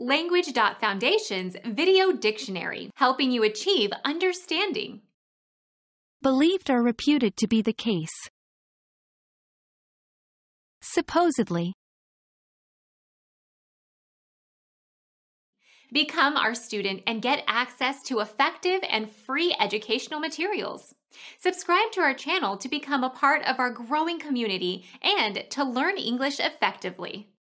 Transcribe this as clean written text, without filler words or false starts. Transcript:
Language.Foundation's Video Dictionary, helping you achieve understanding. Believed or reputed to be the case. Supposedly. Become our student and get access to effective and free educational materials. Subscribe to our channel to become a part of our growing community and to learn English effectively.